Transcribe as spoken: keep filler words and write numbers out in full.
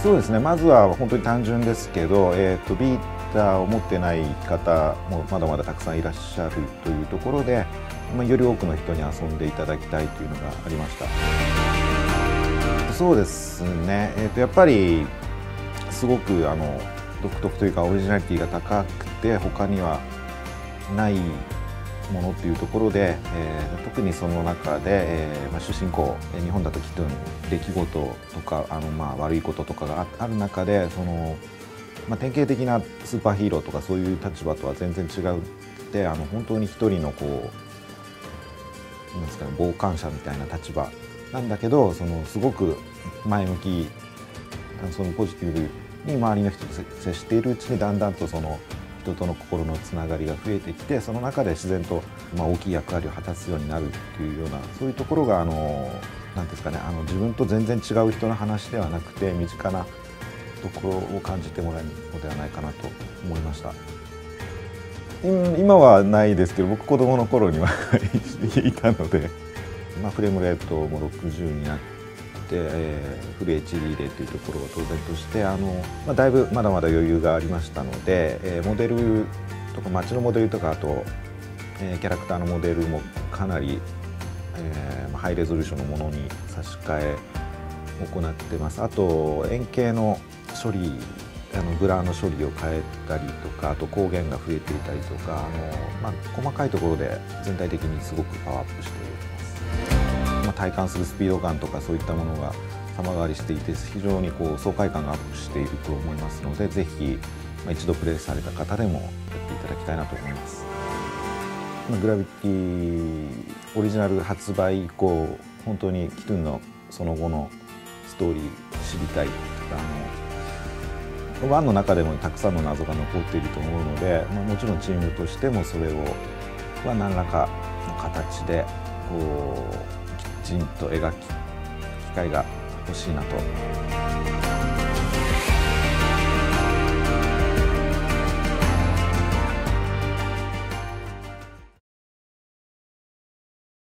そうですね、まずは本当に単純ですけど、えーと、ビーターを持ってない方もまだまだたくさんいらっしゃるというところで、まあ、より多くの人に遊んでいただきたいというのがありました。そうですね、えーと、やっぱりすごくあの独特というかオリジナリティが高くて他にはないものっていうところで、えー、特にその中で、えーまあ、主人公日本だときっと出来事とかあの、まあ、悪いこととかがある中でその、まあ、典型的なスーパーヒーローとかそういう立場とは全然違うってあの本当に一人のこうなんですかね、傍観者みたいな立場なんだけどそのすごく前向きそのポジティブに周りの人と接しているうちにだんだんとその人との心のつながりが増えてきてその中で自然とまあ大きい役割を果たすようになるっていうようなそういうところがあのなんですかねあの自分と全然違う人の話ではなくて身近なところを感じてもらえるのではないかなと思いました。今はないですけど僕子供の頃にはいたので、まあ、フレームレートもろくじゅうになって、えー、フル エイチディー でというところは当然としてあの、まあ、だいぶまだまだ余裕がありましたので、えー、モデルとか街のモデルとかあと、えー、キャラクターのモデルもかなり、えー、ハイレゾリューションのものに差し替え行ってます。あと円形の処理あのブラの処理を変えたりとかあと光源が増えていたりとかあの、まあ、細かいところで全体的にすごくパワーアップしています。まあ、体感するスピード感とかそういったものが様変わりしていて非常にこう爽快感がアップしていると思いますのでぜひ、まあ、一度プレイされた方でもやっていただきたいなと思います。グラビティオリジナル発売以降本当にキトゥーンのその後のストーリー知りたいあのワンの中でもたくさんの謎が残っていると思うので、まあ、もちろんチームとしてもそれをは何らかの形でこうきちんと描き機会が欲しいなと。